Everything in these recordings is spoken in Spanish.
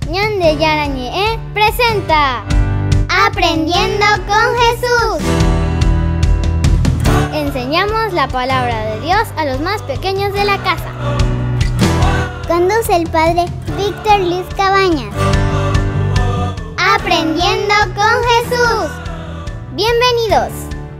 Ñande Yarañe presenta Aprendiendo con Jesús. Enseñamos la palabra de Dios a los más pequeños de la casa. Conduce el padre Víctor Luis Cabañas. Aprendiendo con Jesús. Bienvenidos.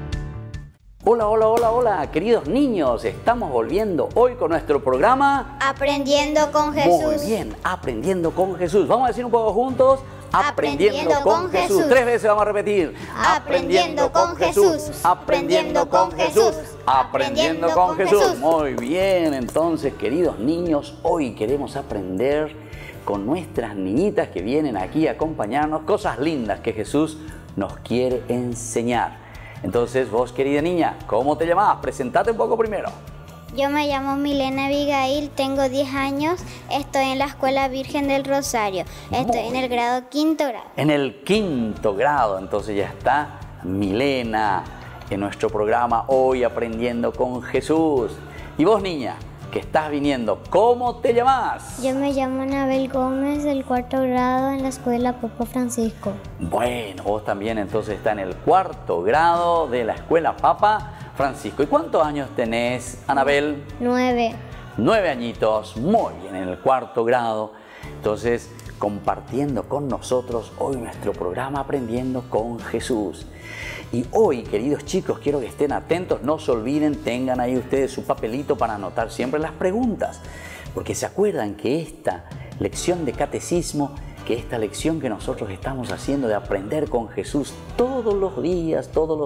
Hola, hola, hola, hola, queridos niños. Estamos volviendo hoy con nuestro programa Aprendiendo con Jesús. Muy bien, Aprendiendo con Jesús. Vamos a decir un poco juntos. Aprendiendo con Jesús. 3 veces vamos a repetir. Aprendiendo con Jesús. Aprendiendo con Jesús. Aprendiendo con Jesús. Muy bien, entonces, queridos niños, hoy queremos aprender con nuestras niñitas que vienen aquí a acompañarnos cosas lindas que Jesús nos quiere enseñar. Entonces, vos, querida niña, ¿cómo te llamás? Presentate un poco primero. Yo me llamo Milena Abigail, tengo 10 años, estoy en la Escuela Virgen del Rosario, estoy en el grado 5º grado. En el 5º grado, entonces ya está Milena en nuestro programa Hoy Aprendiendo con Jesús. Y vos, niña, que estás viniendo, ¿cómo te llamás? Yo me llamo Anabel Gómez, del 4º grado en la Escuela Papa Francisco. Bueno, vos también entonces estás en el 4º grado de la Escuela Papa Francisco. ¿Y cuántos años tenés, Anabel? 9. 9 añitos, muy bien, en el 4º grado. Entonces, compartiendo con nosotros hoy nuestro programa Aprendiendo con Jesús. Y hoy, queridos chicos, quiero que estén atentos, no se olviden, tengan ahí ustedes su papelito para anotar siempre las preguntas. Porque se acuerdan que esta lección de catecismo, que esta lección que nosotros estamos haciendo de aprender con Jesús todos los días,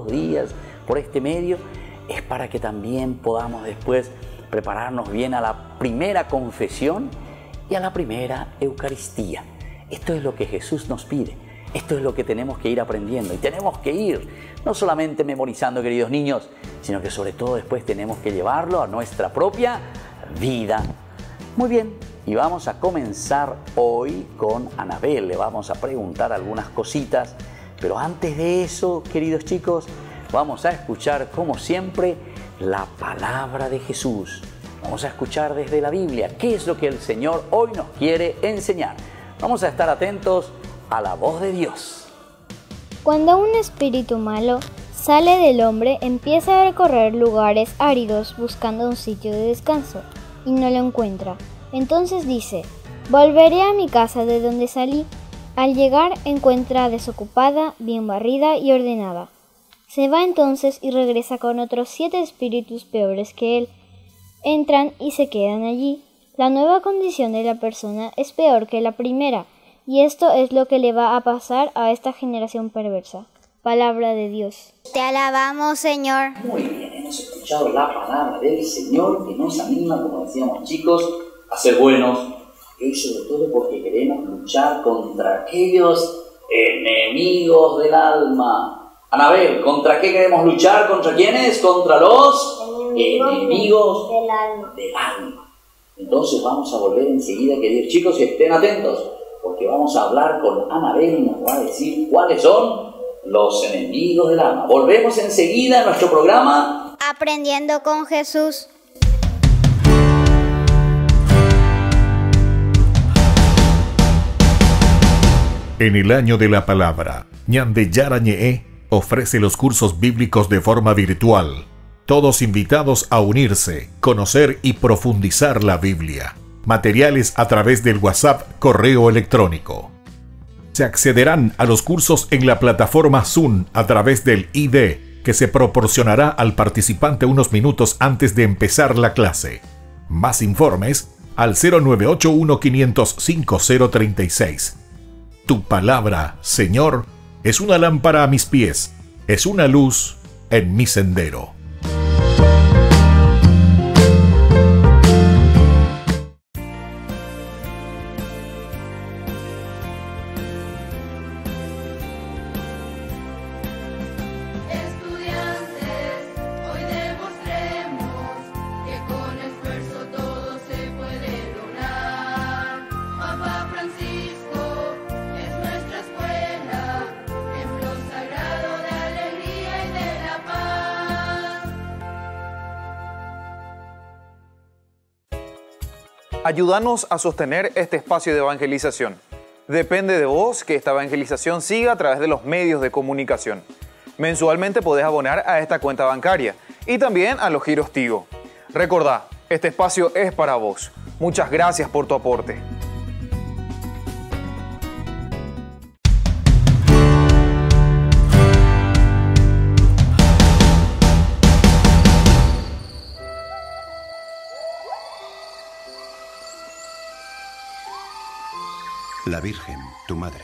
por este medio, es para que también podamos después prepararnos bien a la primera confesión y a la primera Eucaristía. Esto es lo que Jesús nos pide, esto es lo que tenemos que ir aprendiendo y tenemos que ir no solamente memorizando, queridos niños, sino que sobre todo después tenemos que llevarlo a nuestra propia vida. Muy bien, y vamos a comenzar hoy con Anabel, le vamos a preguntar algunas cositas, pero antes de eso, queridos chicos, vamos a escuchar, como siempre, la palabra de Jesús. Vamos a escuchar desde la Biblia qué es lo que el Señor hoy nos quiere enseñar. Vamos a estar atentos a la voz de Dios. Cuando un espíritu malo sale del hombre, empieza a recorrer lugares áridos buscando un sitio de descanso y no lo encuentra. Entonces dice: volveré a mi casa de donde salí. Al llegar encuentra desocupada, bien barrida y ordenada. Se va entonces y regresa con otros 7 espíritus peores que él. Entran y se quedan allí. La nueva condición de la persona es peor que la primera, y esto es lo que le va a pasar a esta generación perversa. Palabra de Dios. Te alabamos, Señor. Muy bien, hemos escuchado la palabra del Señor que nos anima, como decíamos chicos, a ser buenos, y sobre todo porque queremos luchar contra aquellos enemigos del alma. Anabel, ¿contra qué queremos luchar? ¿Contra quiénes? Contra los enemigos del alma. Entonces vamos a volver enseguida, queridos chicos, y estén atentos, porque vamos a hablar con Anabel y nos va a decir cuáles son los enemigos del alma. Volvemos enseguida a nuestro programa Aprendiendo con Jesús. En el año de la palabra, Ñande Yarañe ofrece los cursos bíblicos de forma virtual. Todos invitados a unirse, conocer y profundizar la Biblia. Materiales a través del WhatsApp, correo electrónico. Se accederán a los cursos en la plataforma Zoom a través del ID, que se proporcionará al participante unos minutos antes de empezar la clase. Más informes al 0981 505 036. Tu palabra, Señor, es una lámpara a mis pies, es una luz en mi sendero. Ayúdanos a sostener este espacio de evangelización. Depende de vos que esta evangelización siga a través de los medios de comunicación. Mensualmente podés abonar a esta cuenta bancaria y también a los giros Tigo. Recordá, este espacio es para vos. Muchas gracias por tu aporte. La Virgen, tu madre.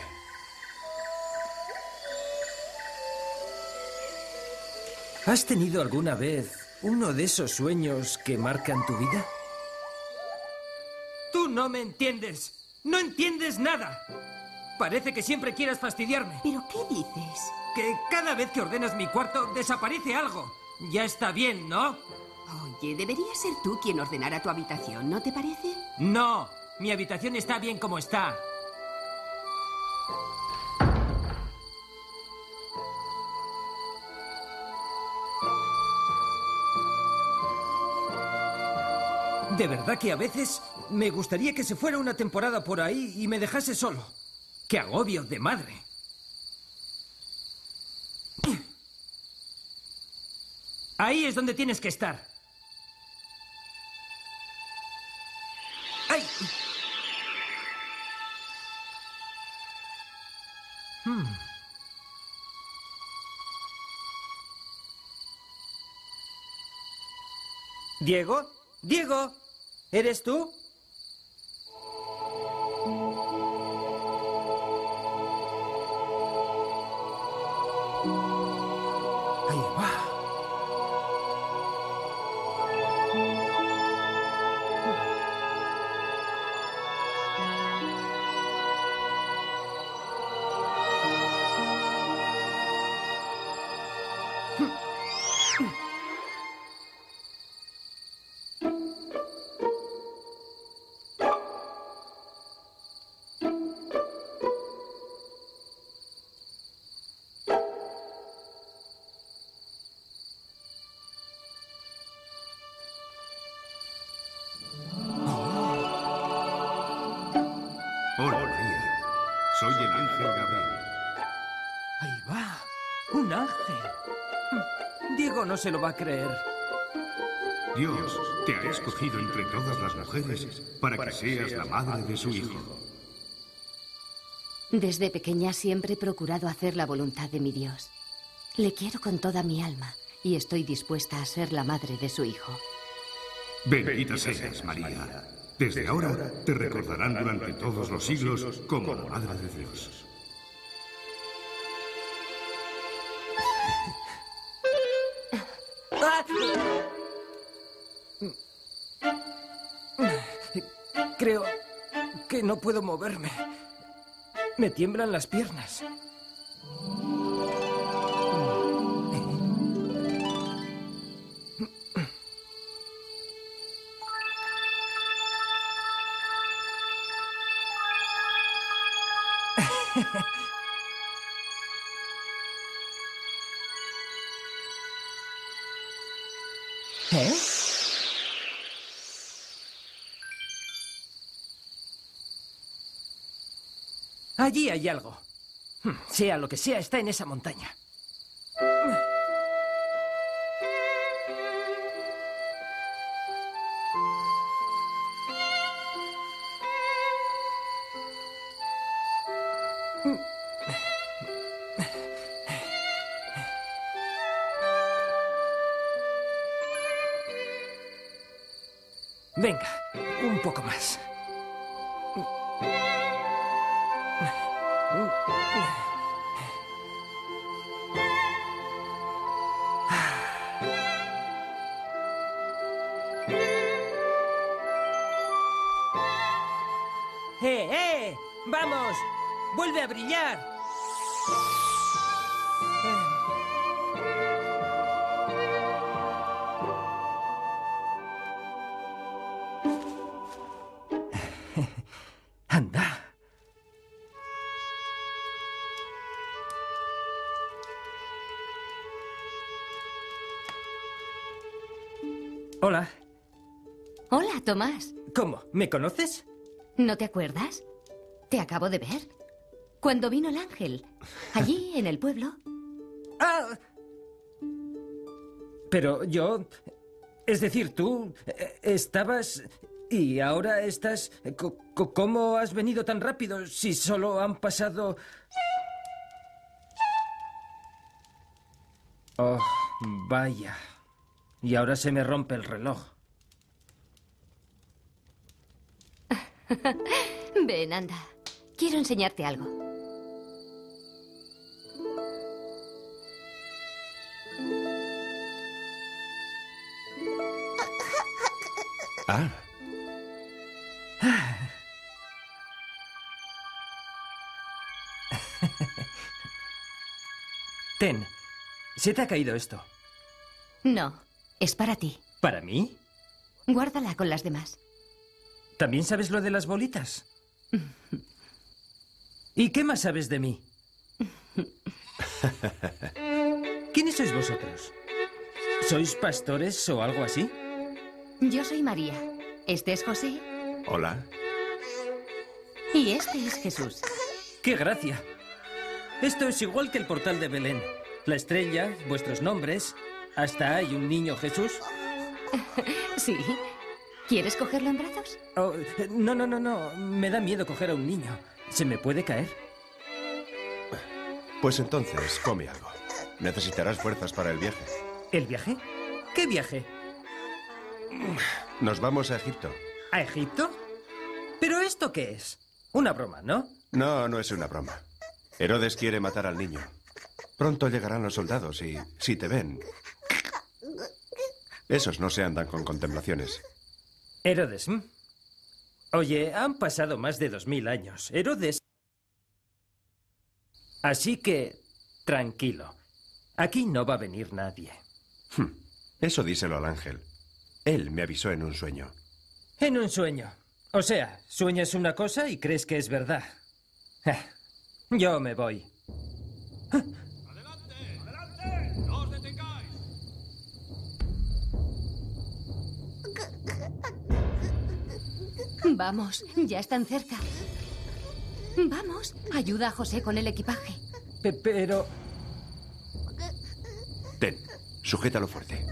¿Has tenido alguna vez uno de esos sueños que marcan tu vida? Tú no me entiendes. No entiendes nada. Parece que siempre quieras fastidiarme. ¿Pero qué dices? Que cada vez que ordenas mi cuarto desaparece algo. Ya está bien, ¿no? Oye, debería ser tú quien ordenara tu habitación, ¿no te parece? No, mi habitación está bien como está. De verdad que a veces me gustaría que se fuera una temporada por ahí y me dejase solo. ¡Qué agobio de madre! Ahí es donde tienes que estar. ¡Ay! ¿Diego? ¡Diego! ¿Eres tú? Ahí va. Hola, María. Soy el ángel Gabriel. Ahí va. Un ángel. Diego no se lo va a creer. Dios te ha escogido entre todas las mujeres para que seas la madre de su hijo. Desde pequeña siempre he procurado hacer la voluntad de mi Dios. Le quiero con toda mi alma y estoy dispuesta a ser la madre de su hijo. Bendita seas, María. Desde ahora te recordarán durante todos los siglos como la madre de Dios. Creo que no puedo moverme. Me tiemblan las piernas. ¿Eh? Allí hay algo. Sea lo que sea, está en esa montaña. Venga, un poco más. ¡Eh! ¡Vamos! ¡Vuelve a brillar! Anda. Hola. Hola, Tomás. ¿Cómo? ¿Me conoces? ¿No te acuerdas? Te acabo de ver. Cuando vino el ángel. Allí, en el pueblo. ¡Ah! Pero yo... Es decir, tú estabas... Y ahora estás... ¿Cómo has venido tan rápido si solo han pasado... Oh, vaya. Y ahora se me rompe el reloj. Ven, anda. Quiero enseñarte algo. Ah. Ten. ¿Se te ha caído esto? No, es para ti. ¿Para mí? Guárdala con las demás. ¿También sabes lo de las bolitas? ¿Y qué más sabes de mí? ¿Quiénes sois vosotros? ¿Sois pastores o algo así? Yo soy María. Este es José. Hola. Y este es Jesús. ¡Qué gracia! Esto es igual que el portal de Belén. La estrella, vuestros nombres... Hasta hay un niño Jesús. Sí. ¿Quieres cogerlo en brazos? Oh, no. Me da miedo coger a un niño. ¿Se me puede caer? Pues entonces, come algo. Necesitarás fuerzas para el viaje. ¿El viaje? ¿Qué viaje? Nos vamos a Egipto. ¿A Egipto? ¿Pero esto qué es? Una broma, ¿no? No, no es una broma. Herodes quiere matar al niño. Pronto llegarán los soldados y, si te ven... Esos no se andan con contemplaciones. Herodes, ¿m? Oye, han pasado más de 2000 años. Herodes... Así que, tranquilo. Aquí no va a venir nadie. Eso díselo al ángel. Él me avisó en un sueño. En un sueño. O sea, sueñas una cosa y crees que es verdad. Yo me voy. ¡Adelante! ¡No os detengáis! Vamos, ya están cerca. Vamos, ayuda a José con el equipaje. Pero... Ten, sujétalo fuerte.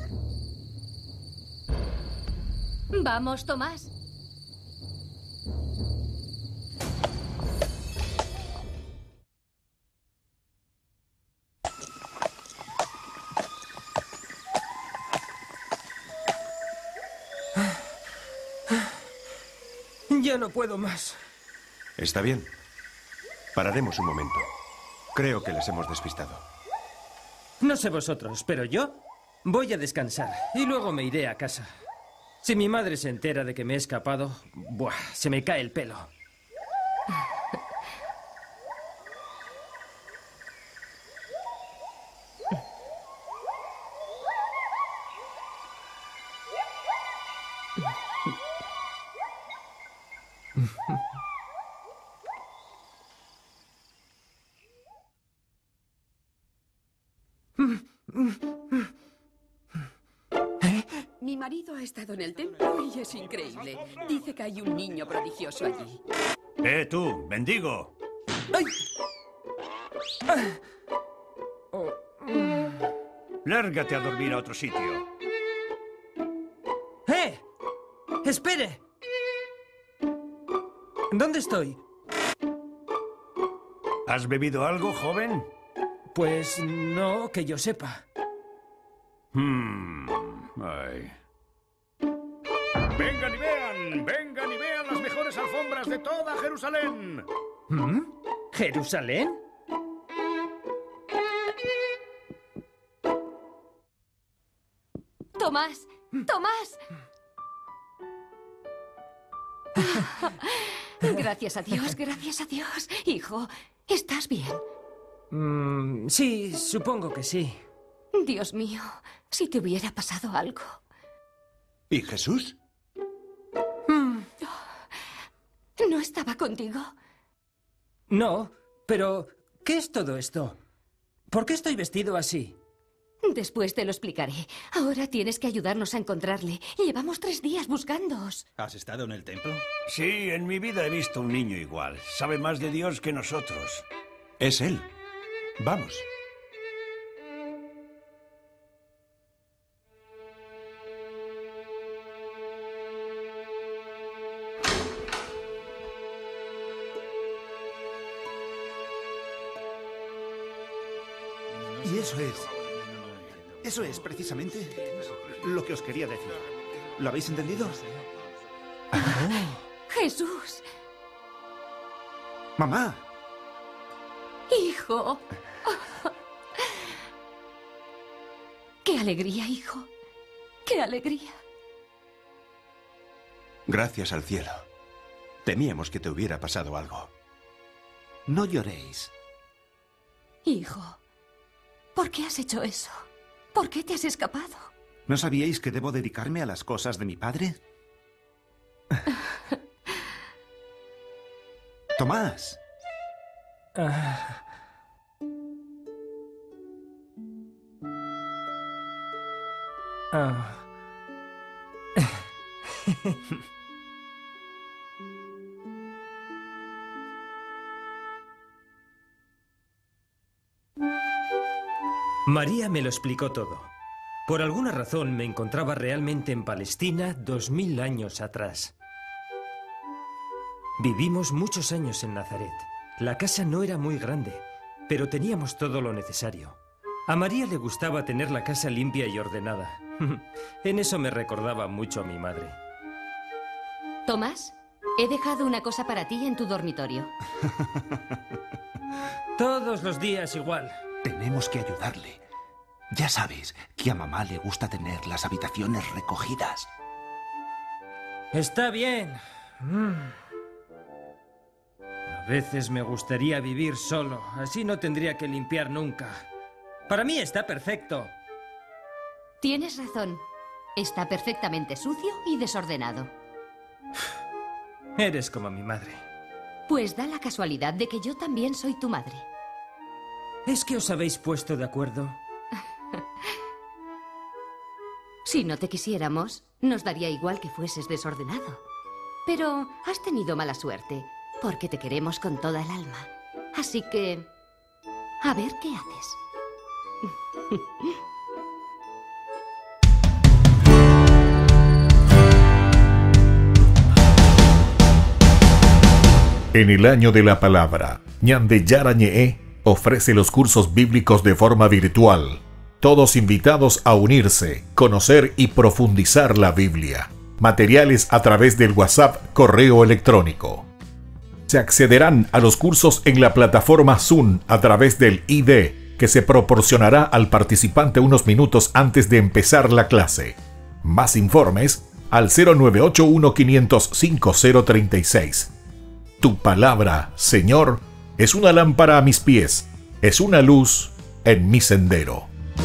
Vamos, Tomás. Ya no puedo más. Está bien. Pararemos un momento. Creo que les hemos despistado. No sé vosotros, pero yo voy a descansar y luego me iré a casa. Si mi madre se entera de que me he escapado, ¡buah!, se me cae el pelo. Mi marido ha estado en el templo y es increíble. Dice que hay un niño prodigioso allí. Tú, mendigo! ¡Ay! Lárgate a dormir a otro sitio. ¡Espere! ¿Dónde estoy? ¿Has bebido algo, joven? Pues no, que yo sepa. Ay. ¡Vengan y vean las mejores alfombras de toda Jerusalén! ¿Jerusalén? Tomás, Tomás. Gracias a Dios, gracias a Dios. Hijo, ¿estás bien? Sí, supongo que sí. Dios mío, si te hubiera pasado algo. ¿Y Jesús? ¿No estaba contigo? No, pero ¿qué es todo esto? ¿Por qué estoy vestido así? Después te lo explicaré. Ahora tienes que ayudarnos a encontrarle. Llevamos 3 días buscándoos. ¿Has estado en el templo? Sí, en mi vida he visto un niño igual. Sabe más de Dios que nosotros. Es él. Vamos. Y eso es precisamente lo que os quería decir. ¿Lo habéis entendido? ¡Jesús! ¡Mamá! ¡Hijo! ¡Qué alegría, hijo! ¡Qué alegría! Gracias al cielo. Temíamos que te hubiera pasado algo. No lloréis. Hijo, ¿por qué has hecho eso? ¿Por qué te has escapado? ¿No sabíais que debo dedicarme a las cosas de mi padre? Tomás. María me lo explicó todo. Por alguna razón me encontraba realmente en Palestina 2000 años atrás. Vivimos muchos años en Nazaret. La casa no era muy grande, pero teníamos todo lo necesario. A María le gustaba tener la casa limpia y ordenada. En eso me recordaba mucho a mi madre. Tomás, he dejado una cosa para ti en tu dormitorio. Todos los días igual. Tenemos que ayudarle. Ya sabes que a mamá le gusta tener las habitaciones recogidas. Está bien. A veces me gustaría vivir solo. Así no tendría que limpiar nunca. Para mí está perfecto. Tienes razón. Está perfectamente sucio y desordenado. Eres como mi madre. Pues da la casualidad de que yo también soy tu madre. ¿Es que os habéis puesto de acuerdo? Si no te quisiéramos, nos daría igual que fueses desordenado. Pero has tenido mala suerte, porque te queremos con toda el alma. Así que, a ver qué haces. En el año de la palabra, Ñande Yarañe ofrece los cursos bíblicos de forma virtual. Todos invitados a unirse, conocer y profundizar la Biblia. Materiales a través del WhatsApp, correo electrónico. Se accederán a los cursos en la plataforma Zoom a través del ID, que se proporcionará al participante unos minutos antes de empezar la clase. Más informes al 0981-500-5036. Tu palabra, Señor, es una lámpara a mis pies, es una luz en mi sendero.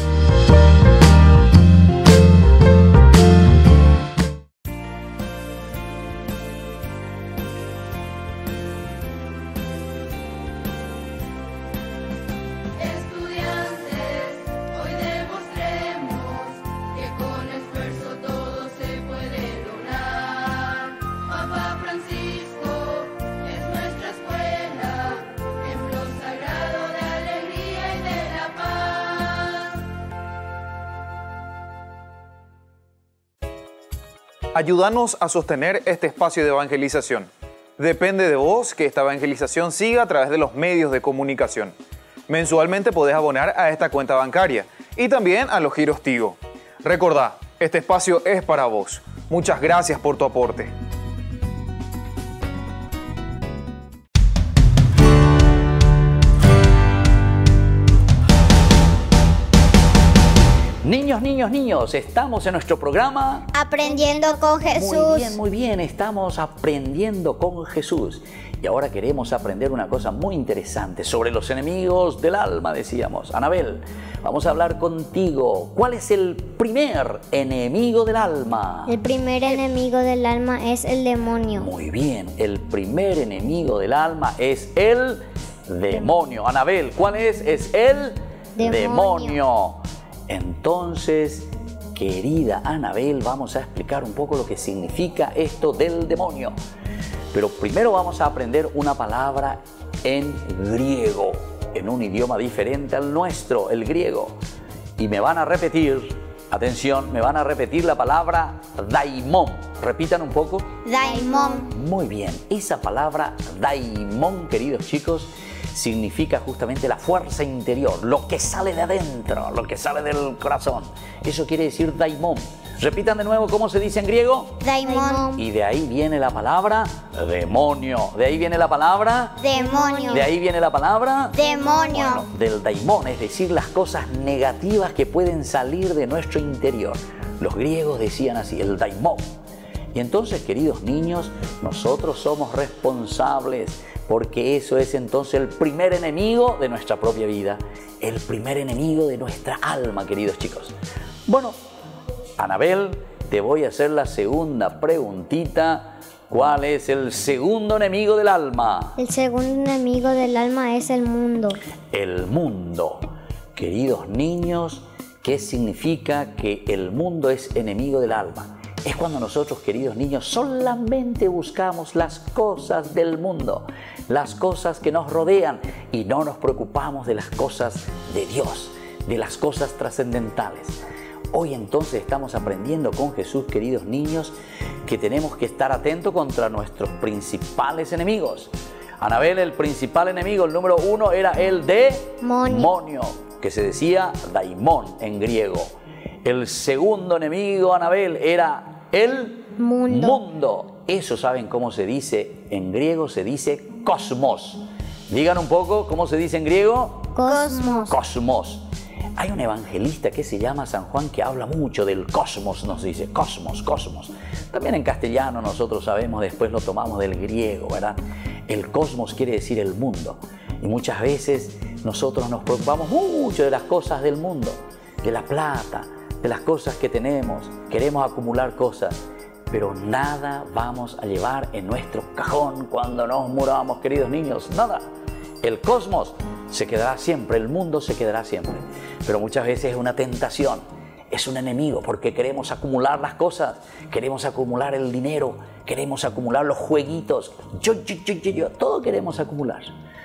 Ayúdanos a sostener este espacio de evangelización. Depende de vos que esta evangelización siga a través de los medios de comunicación. Mensualmente podés abonar a esta cuenta bancaria y también a los giros Tigo. Recordá, este espacio es para vos. Muchas gracias por tu aporte. Niños, estamos en nuestro programa Aprendiendo con Jesús. Muy bien, estamos aprendiendo con Jesús. Y ahora queremos aprender una cosa muy interesante sobre los enemigos del alma, decíamos. Anabel, vamos a hablar contigo. ¿Cuál es el primer enemigo del alma? El primer enemigo del alma es el demonio. Muy bien, el primer enemigo del alma es el demonio. Anabel, ¿cuál es? Es el demonio. Entonces, querida Anabel, vamos a explicar un poco lo que significa esto del demonio. Pero primero vamos a aprender una palabra en griego, en un idioma diferente al nuestro, el griego. Y me van a repetir, atención, me van a repetir la palabra daimon. Repitan un poco. Daimon. Muy bien, esa palabra daimon, queridos chicos, significa justamente la fuerza interior, lo que sale de adentro, lo que sale del corazón. Eso quiere decir daimon. Repitan de nuevo cómo se dice en griego. Daimon. Y de ahí viene la palabra demonio. De ahí viene la palabra demonio. De ahí viene la palabra demonio. Bueno, del daimon, es decir, las cosas negativas que pueden salir de nuestro interior. Los griegos decían así, el daimon. Y entonces, queridos niños, nosotros somos responsables, porque eso es entonces el primer enemigo de nuestra propia vida, el primer enemigo de nuestra alma, queridos chicos. Bueno, Anabel, te voy a hacer la segunda preguntita. ¿Cuál es el segundo enemigo del alma? El segundo enemigo del alma es el mundo. El mundo. Queridos niños, ¿qué significa que el mundo es enemigo del alma? Es cuando nosotros, queridos niños, solamente buscamos las cosas del mundo, las cosas que nos rodean, y no nos preocupamos de las cosas de Dios, de las cosas trascendentales. Hoy entonces estamos aprendiendo con Jesús, queridos niños, que tenemos que estar atentos contra nuestros principales enemigos. Anabel, el principal enemigo, el número 1, era el demonio, que se decía daimon en griego. El segundo enemigo, Anabel, era el mundo. Eso, ¿saben cómo se dice en griego? Se dice cosmos. Digan un poco, ¿cómo se dice en griego? Cosmos. Cosmos. Hay un evangelista que se llama San Juan que habla mucho del cosmos, nos dice, cosmos, cosmos. También en castellano nosotros sabemos, después lo tomamos del griego, ¿verdad? El cosmos quiere decir el mundo. Y muchas veces nosotros nos preocupamos mucho de las cosas del mundo, de la plata, de las cosas que tenemos. Queremos acumular cosas, pero nada vamos a llevar en nuestro cajón cuando nos muramos, queridos niños, nada. El cosmos se quedará siempre, el mundo se quedará siempre. Pero muchas veces es una tentación, es un enemigo, porque queremos acumular las cosas, queremos acumular el dinero, queremos acumular los jueguitos, yo, todo queremos acumular.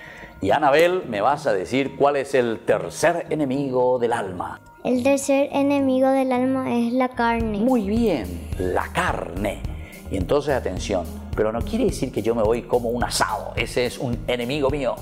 Y Anabel, me vas a decir cuál es el tercer enemigo del alma. El tercer enemigo del alma es la carne. Muy bien, la carne. Y entonces, atención, pero no quiere decir que yo me voy como un asado, ese es un enemigo mío.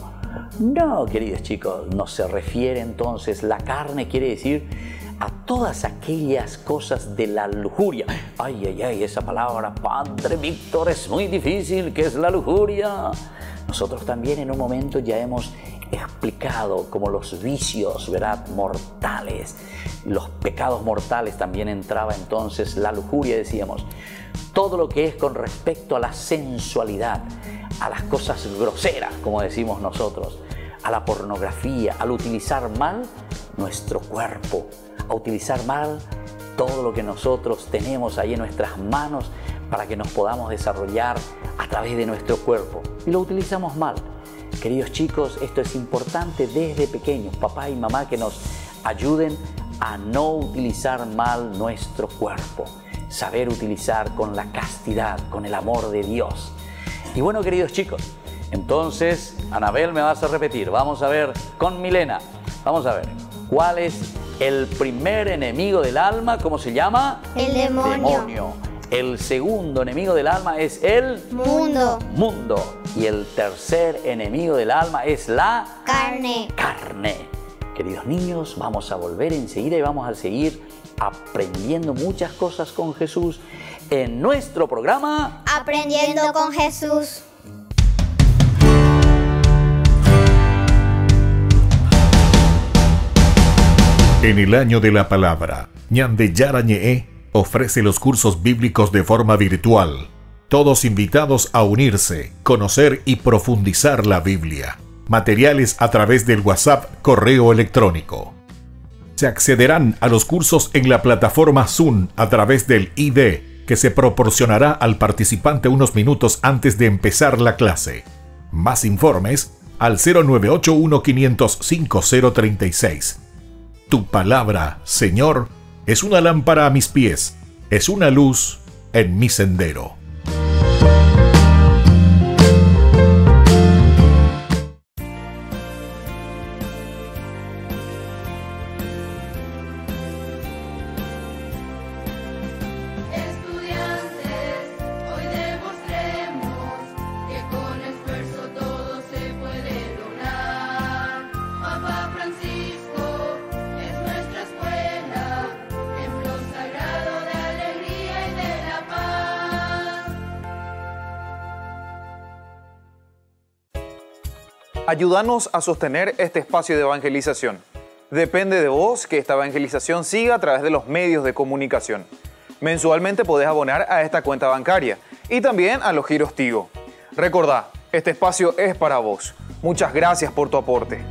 No, queridos chicos, no se refiere entonces, la carne quiere decir a todas aquellas cosas de la lujuria. Ay, ay, ay, esa palabra, Padre Víctor, es muy difícil, ¿qué es la lujuria? Nosotros también en un momento ya hemos explicado como los vicios, ¿verdad?, mortales, los pecados mortales, también entraba entonces la lujuria, decíamos. Todo lo que es con respecto a la sensualidad, a las cosas groseras, como decimos nosotros, a la pornografía, al utilizar mal nuestro cuerpo, a utilizar mal todo lo que nosotros tenemos ahí en nuestras manos para que nos podamos desarrollar a través de nuestro cuerpo. Y lo utilizamos mal. Queridos chicos, esto es importante desde pequeños, papá y mamá, que nos ayuden a no utilizar mal nuestro cuerpo. Saber utilizar con la castidad, con el amor de Dios. Y bueno, queridos chicos, entonces, Anabel, me vas a repetir. Vamos a ver con Milena. Vamos a ver, ¿cuál es el primer enemigo del alma? ¿Cómo se llama? El demonio. El segundo enemigo del alma es el mundo. Y el tercer enemigo del alma es la carne. Queridos niños, vamos a volver enseguida y vamos a seguir aprendiendo muchas cosas con Jesús en nuestro programa Aprendiendo con Jesús. En el año de la palabra, Ñande Yarañe ofrece los cursos bíblicos de forma virtual. Todos invitados a unirse, conocer y profundizar la Biblia. Materiales a través del WhatsApp, correo electrónico. Se accederán a los cursos en la plataforma Zoom a través del ID, que se proporcionará al participante unos minutos antes de empezar la clase. Más informes al 0981 500 5036. Tu palabra, Señor, es una lámpara a mis pies, es una luz en mi sendero. Ayúdanos a sostener este espacio de evangelización. Depende de vos que esta evangelización siga a través de los medios de comunicación. Mensualmente podés abonar a esta cuenta bancaria y también a los giros Tigo. Recordá, este espacio es para vos. Muchas gracias por tu aporte.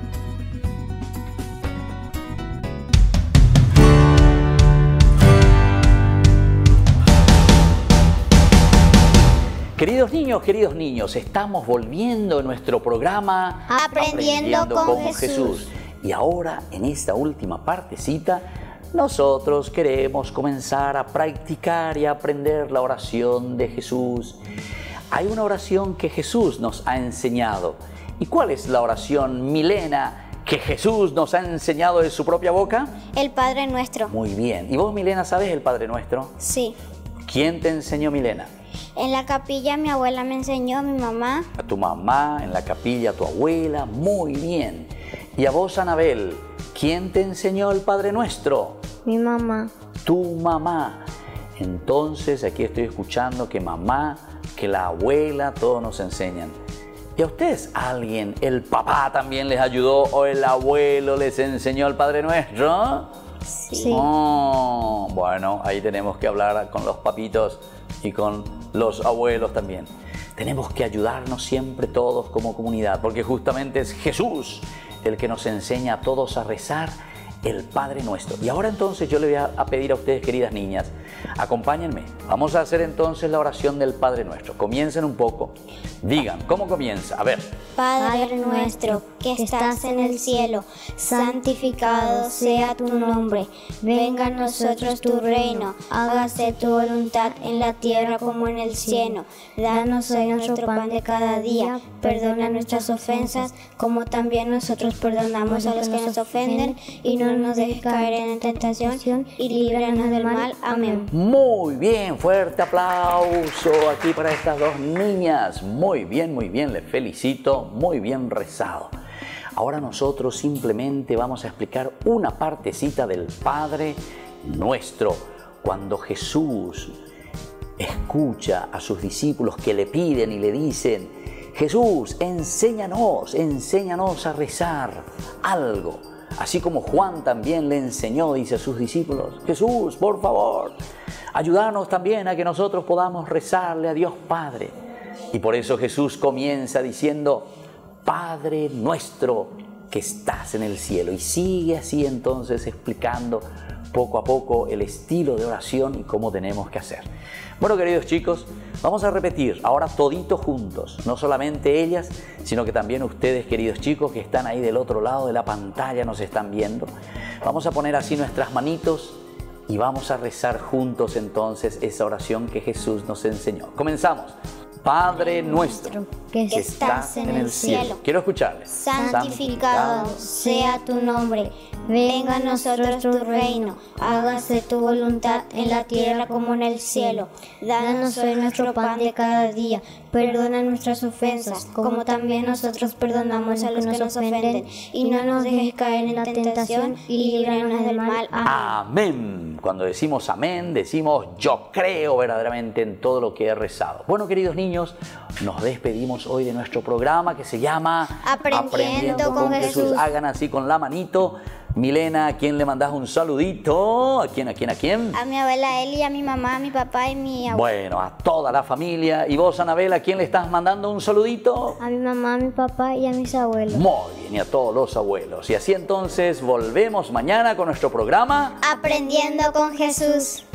Queridos niños, estamos volviendo a nuestro programa Aprendiendo con Jesús. Y ahora, en esta última partecita, nosotros queremos comenzar a practicar y a aprender la oración de Jesús. Hay una oración que Jesús nos ha enseñado. ¿Y cuál es la oración, Milena, que Jesús nos ha enseñado de su propia boca? El Padre Nuestro. Muy bien. ¿Y vos, Milena, sabés el Padre Nuestro? Sí. ¿Quién te enseñó, Milena? En la capilla mi abuela me enseñó, mi mamá. A tu mamá, en la capilla tu abuela, muy bien. Y a vos, Anabel, ¿quién te enseñó el Padre Nuestro? Mi mamá. Tu mamá. Entonces aquí estoy escuchando que mamá, que la abuela, todos nos enseñan. ¿Y a ustedes alguien, el papá también les ayudó o el abuelo les enseñó el Padre Nuestro? Sí. Oh, bueno, ahí tenemos que hablar con los papitos y con los abuelos también. Tenemos que ayudarnos siempre todos como comunidad, porque justamente es Jesús el que nos enseña a todos a rezar el Padre Nuestro. Y ahora entonces yo le voy a pedir a ustedes, queridas niñas, acompáñenme. Vamos a hacer entonces la oración del Padre Nuestro. Comiencen un poco. Digan, ¿cómo comienza? A ver. Padre nuestro que estás en el cielo, santificado sea tu nombre. Venga a nosotros tu reino. Hágase tu voluntad en la tierra como en el cielo. Danos hoy nuestro pan de cada día. Perdona nuestras ofensas como también nosotros perdonamos a los que nos ofenden. Y no nos dejes caer en tentación y líbranos del mal. Amén. Muy bien, fuerte aplauso aquí para estas dos niñas. Muy bien, les felicito, muy bien rezado. Ahora nosotros simplemente vamos a explicar una partecita del Padre Nuestro. Cuando Jesús escucha a sus discípulos que le piden y le dicen: Jesús, enséñanos a rezar algo. Así como Juan también le enseñó, dice a sus discípulos: Jesús, por favor, ayúdanos también a que nosotros podamos rezarle a Dios Padre. Y por eso Jesús comienza diciendo: Padre nuestro que estás en el cielo. Y sigue así entonces explicando poco a poco el estilo de oración y cómo tenemos que hacer. Bueno, queridos chicos, vamos a repetir ahora toditos juntos, no solamente ellas, sino que también ustedes, queridos chicos, que están ahí del otro lado de la pantalla, nos están viendo. Vamos a poner así nuestras manitos y vamos a rezar juntos entonces esa oración que Jesús nos enseñó. Comenzamos. Padre nuestro que estás en el cielo. Quiero escucharles. Santificado sea tu nombre. Venga a nosotros tu reino. Hágase tu voluntad en la tierra como en el cielo. Danos hoy nuestro pan de cada día. Perdona nuestras ofensas, como también nosotros perdonamos a los que nos ofenden. Y no nos dejes caer en la tentación y líbranos del mal. Amén. Cuando decimos amén, decimos yo creo verdaderamente en todo lo que he rezado. Bueno, queridos niños, nos despedimos hoy de nuestro programa que se llama Aprendiendo con Jesús. Hagan así con la manito. Milena, ¿a quién le mandás un saludito? ¿A quién? A mi abuela Eli, a mi mamá, a mi papá y mi abuelo. Bueno, a toda la familia. ¿Y vos, Anabel, a quién le estás mandando un saludito? A mi mamá, a mi papá y a mis abuelos. Muy bien, y a todos los abuelos. Y así entonces volvemos mañana con nuestro programa Aprendiendo con Jesús.